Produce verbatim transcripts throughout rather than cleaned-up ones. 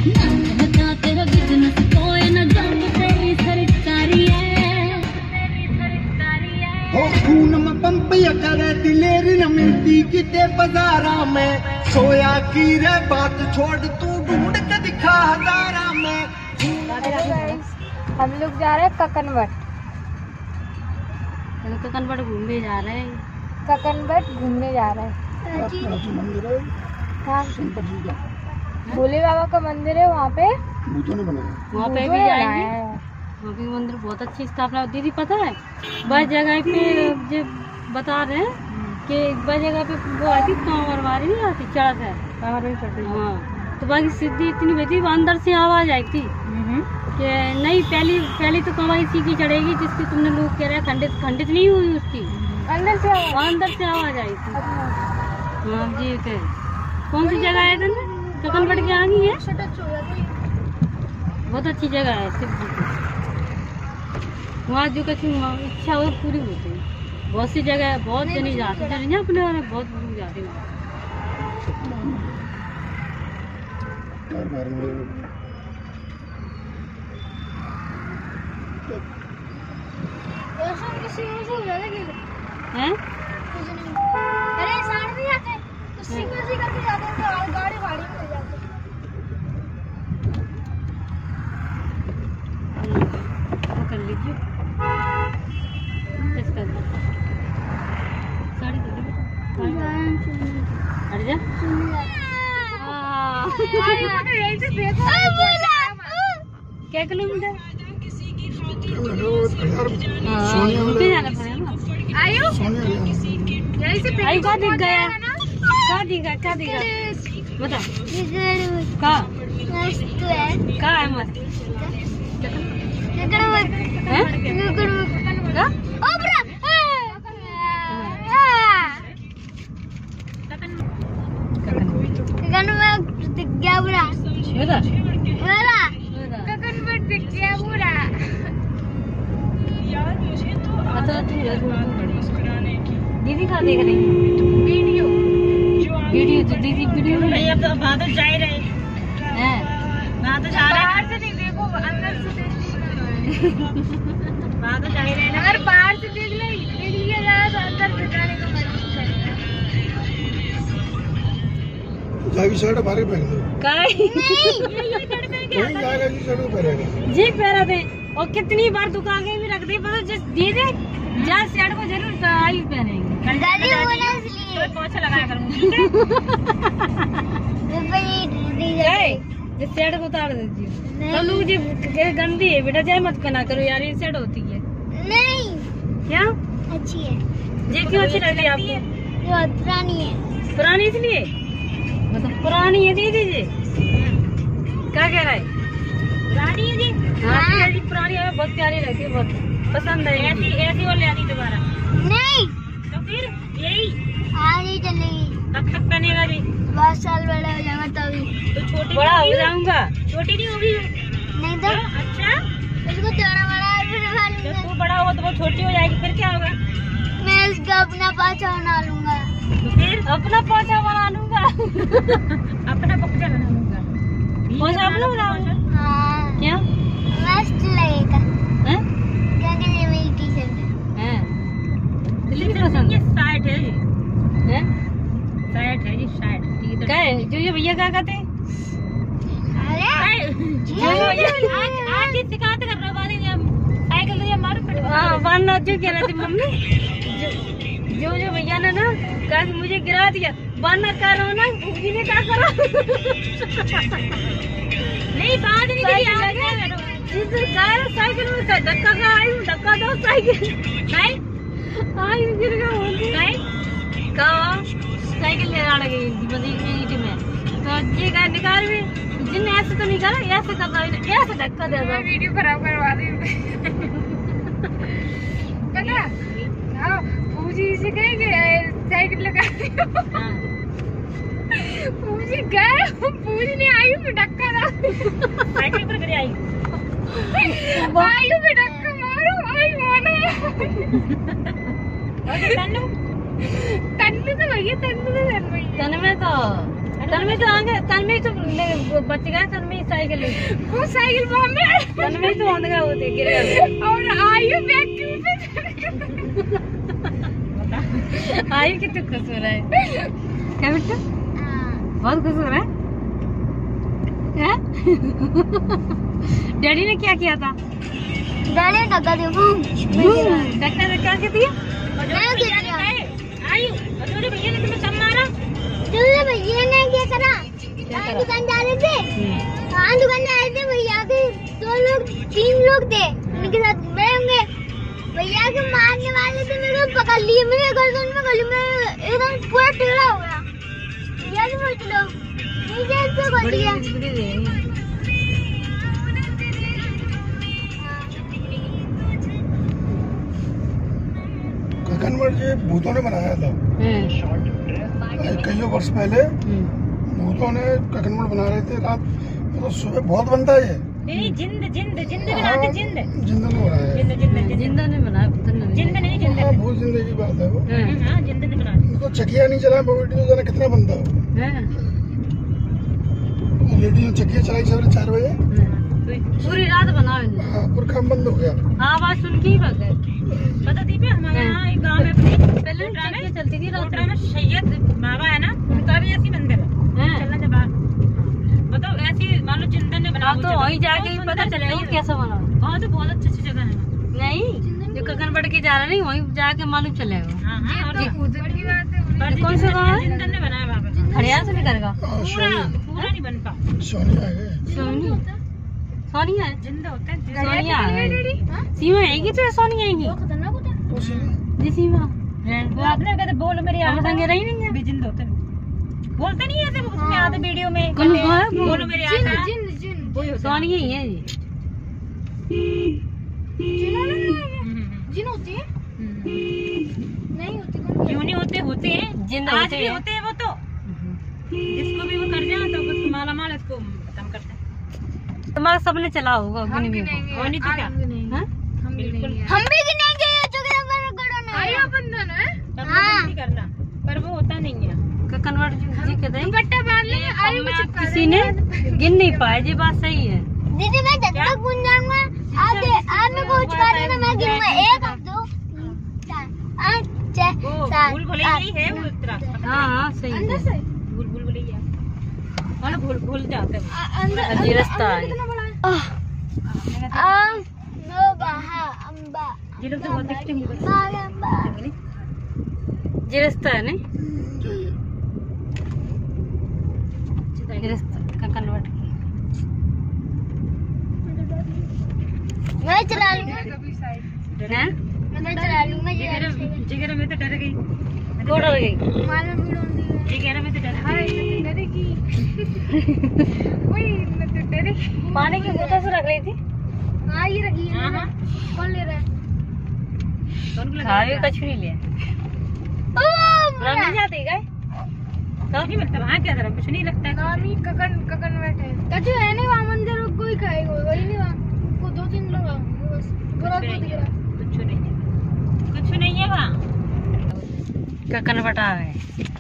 तेरा बिजनेस कोई न जान तेरी सरकारी है हो खून में पंपिया करे दिलेरी न मिलती किते बाजारा में सोया की रे बात छोड़ तू ढूंढ के दिखा हजारा में। हम लोग जा रहे हैं ककनवट। ककनवट घूमने जा रहे हैं। ककनवट घूमने जा रहे हैं। हाँ भोले बाबा का मंदिर है वहाँ पे। वहाँ पे भी जाएंगे। वहाँ भी मंदिर बहुत अच्छी स्थापना। दीदी पता है बस जगह पे जो बता रहे हैं कि बस जगह पे वो आती कांवर वाली नहीं आती चढ़त है कांवर में चढ़ती। हाँ तो बाकी सिद्धि इतनी बची अंदर से आवाज आई थी कि नहीं पहली पहली तो कांवर इसी की चढ़ेगी जिसकी तुमने लोग कह रहे हैं खंडित खंडित नहीं हुई उसकी अंदर से अंदर से आवाज आई थी। हाँ जी के कौन सी जगह है ककनवट के आगे है। बहुत अच्छी जगह है शिव जी की। वहाँ जो कहीं इच्छा और पूरी होती है। बहुत सी जगह है बहुत जनी जाते हैं अपने वाले बहुत लोग जाते हैं। हैं? अरे साढ़े नहीं आते तो सिंगल सिंगल के जाते हैं तो गाड़ी भाड़ी में ले जाते हैं। कर लीजिए साड़ी हट जा। क्या किलोमीटर जाना पड़ेगा। आयु आयु का दिख गया का दिखा क्या दिखा बता का का है मत दीदी कहाँ देख रही वीडियो वीडियो तो दीदी वीडियो नहीं अब तो बादल जा ही रहे हैं बादल जा रहे बाहर से नहीं देखो अंदर से देख बादल जा ही रहे अगर बाहर से देख ले देख लिया जाए तो अंदर से जाने का मन जागी शर्ट बाहर पहन दो काय नहीं जाएगा जी शर्ट पहनेगा जी पहना दे और कितनी बार दुकान में भी रख दे पर जिस दे दे जा शर्ट को जरूर आई पहनेंगे दादी बोला इसलिए पोछा लगाया करूंगी जिस शर्ट को उतार दीजिए तो लोग जी गंदी है बेटा जय मत पहना करो यार ये शर्ट होती है नहीं क्या अच्छी है ये क्यों अच्छी लगती है आपको बहुत पुरानी है पुरानी इसलिए मतलब पुरानी है दीदी जी क्या कह रहा है पुरानी है जी हाँ जी पुरानी है बहुत प्यारी लगती है बहुत पसंद है ऐसी ऐसी और ले आती दोबारा नहीं तो फिर यही आज ही चलेगी कब तक पहनेगा जी बहुत साल बड़ा हो जाएगा तभी तो छोटी बड़ा हो जाऊंगा छोटी नहीं होगी नहीं तो अच्छा इसको थोड़ा बड़ा जब तू बड़ा होगा तो वो छोटी हो जाएगी फिर क्या होगा मैं इसका अपना पाछा बना लूंगा तो फिर अपना पोछा बना लूंगा अपना पोछा बना लूंगा पोछा अपना बनाऊंगा हाँ क्या मस्त लगेगा हैं क्या कहने मेरी टी शर्ट हैं दिल्ली की पसंद है साइड है ये हैं साइड है ये साइड ठीक है क्या है जो ये भैया क्या कहते हैं अरे जो ये आज आज ही सिखाते कर रहा बारी जब साइकिल ले मार पड़ हां वरना जो कह रही थी मम्मी जो जो भैया ने ना कहा कि मुझे गिरा दिया वरना करो ना भूखी ने क्या करो नहीं बात नहीं करी आ गया इस कार साइकिल में से धक्का खा आई हूं धक्का दो साइकिल नहीं आई गिर गया होती नहीं का साइकिल ले आ गई बदी ईट में तो ये का निकाल भी जिन ऐसे तो नहीं करा ऐसे करता है ऐसे धक्का दे दो वीडियो खराब करवा दी पता हां पूजी से कहेंगे साइकिल लगा दियो पूजी गए पूजी ने आई में धक्का दा साइकिल पर गिरी आई आयु में धक्का मारो आई मानो और तन्नू तन्नू तो भैया तन्नू तो तन में तो तन में तो आगे तन में तो बच गया तन में साइकिल वो साइकिल बॉम्बे तन्वी तो होने का वो देख गिरेगा और आयु बैग के ऊपर आयु कितना खुश हो रहा है क्या बेटा बहुत खुश हो रहा है हैं? डैडी ने क्या किया था डैडी ने धक्का दिया धक्का धक्का क्या दिया मैं दिया आयु और भैया ने तुम्हें कब मारा तुझे भैया ने क्या करा हाँ दुकान जा रहे थे हाँ दुकान जा रहे थे भैया के दो लोग तीन लोग थे उनके साथ मैं होंगे भैया के मारने वाले थे मेरे को पकड़ लिए मेरे गर्दन में गली में एकदम पूरा टेढ़ा हो गया भैया से बोलते लोग नीचे से बोल दिया कन्वर्ट ये भूतों ने बनाया था कई वर्ष पहले भूतों ने ककनमठ बना रहे थे रात तो सुबह बहुत बनता है ये जिंद जिंद जिंद बनाते जिंद जिंदा ने बनाया जिंद जिंद जिंदा ने बनाया जिंद नहीं जिंद हाँ बहुत जिंदगी की बात है वो हाँ जिंद ने बनाया तो चकिया नहीं चला बेटी तो जाना कितना बनता है लेडी ने चकिया चलाई सवेरे चार बजे पूरी रात बना हाँ पूरा काम बंद हो गया आवाज सुन के ही भाग गए पता दीपे हमारे यहाँ एक गांव में अपनी पहले ट्रेन चलती थी रोटरा में सैयद बाबा है ना उनका भी ऐसी मंदिर है चलना जब बताओ ऐसी मान लो चिंतन ने बना तो वहीं जाके ही पता चलेगा कैसा बना वहाँ तो बहुत अच्छी अच्छी जगह है नहीं जो ककनमठ के जा रहा नहीं वहीं जाके मालूम चलेगा कौन सा गाँव है चिंतन ने बनाया बाबा हरियाणा से निकलेगा पूरा पूरा नहीं बन पा सोनिया है सोनी सोनिया है जिंदा होता है सोनिया है सीमा आएगी तो सोनिया आएगी जी सीमा वो आपने कहते बोल मेरी आवाज संगे रही नहीं है जिंदा होते बोलते नहीं ऐसे उसमें आते वीडियो में बोलो मेरी आवाज जिन जिन सोनिया ही है जी जिन होती है नहीं होती क्यों नहीं होते होते हैं जिंदा आज भी होते हैं वो तो जिसको भी वो कर जाए तो उसको माला माल इसको खत्म करते हैं तुम्हारा सबने चला होगा हम गिनेंगे और नहीं तो क्या हम बिल्कुल हम भी गिनेंगे जो कि हमारा गड़ो ना आया बंधन है हां नहीं करना पर वो होता नहीं है ककनमठ जी कहते हैं दुपट्टा बांध ले आयु में चिपका किसी ने गिन नहीं पाया जी बात सही है दीदी मैं जब तक बुन जाऊंगा आज आज मेरे को उठवा देना मैं गिनूंगा एक दो तीन चार आठ छह सात भूल भुलैया है वो इतना हां हां सही अंदर से भूल भूल भुलैया और भूल भूल जाते हैं अंदर ये रास्ता है कितना बड़ा है आ नो बहा अंबा ये लोग तो बहुत देखते हैं अंबा ये रास्ता है नहीं ये रास्ता ककनमठ मैं चला लूंगा हैं मैं चला लूंगा जिगर जिगर में तो डर गई को डर गई मालूम भी जिगर में तो डर हाय डरेगी वही मैं तो डरेगी पानी की बोतल से रख रही थी हां ये रखी है हां कौन ले रहा है कौन लगा खावे कुछ नहीं लिया ओ रंग जाते गए तो नहीं लगता वहां क्या कुछ नहीं लगता नामी ककन ककन बैठे कछु है नहीं वहां मंदिर कोई खाएगा वही नहीं वहां को दो तीन लोग बस पूरा तो दिख रहा कुछ नहीं है कुछ नहीं है वहां ककनमठ आ गए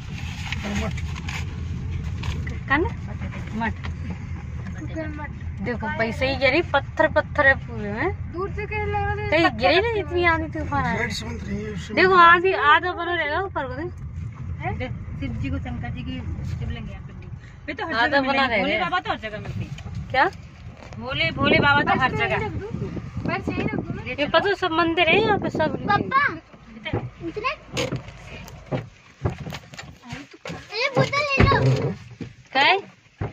ककन मठ देखो पैसे ही गिरी पत्थर पत्थर है पूरे में दूर से कह लग रहा कहीं गिरी नहीं इतनी आंधी तूफान आ देखो आंधी आधा बना रहेगा ऊपर को देख शिव जी को शंकर जी की शिवलिंग है पे तो हर जगह बना रहे भोले बाबा तो हर जगह मिलते क्या भोले भोले बाबा तो हर जगह बस यही रख दूं ये पता सब मंदिर है यहाँ पे सब पापा इतने ये बोतल ले लो क्या है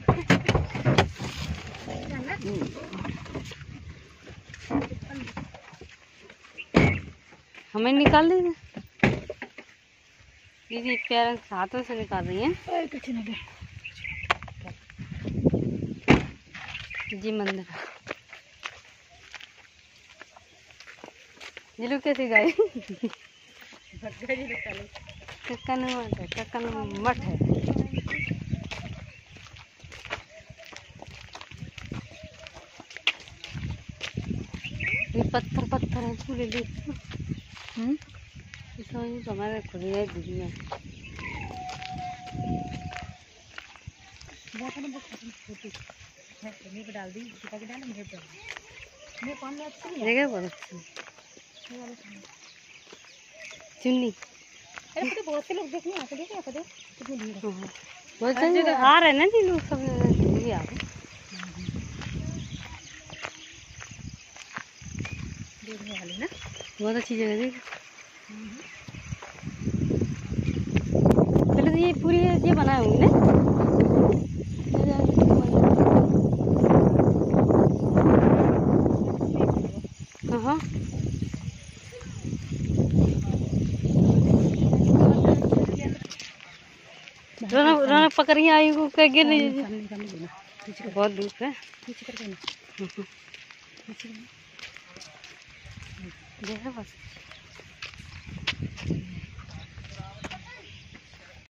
हमें निकाल देना दीदी प्यारे हाथों से निकाल रही है कुछ नहीं जी मंदिर ये लोग कैसे गए कक्कन मठ है कक्कन मठ है ये पत्थर पत्थर है पूरे देख हम्म इसमें तो हमारे खुद ही दीदी है मैं पे डाल दी, चिपका के डाल मुझे डाल। ये कौन में अच्छी है? जगह बहुत अच्छी है। ये वाली चुन्नी। अरे तो बहुत से लोग देखने आते देखिए आप देखो कितनी भीड़ है। बहुत जगह आ रहे हैं ना जी लोग, सब भी आ रहे हैं देखने वाले ना। बहुत अच्छी जगह देख। पहले तो ये पूरी ये बनाए हुए ना। हाँ रौनक रौनक पकड़ी आई को कह गिर नहीं बहुत दूर है। देखा बस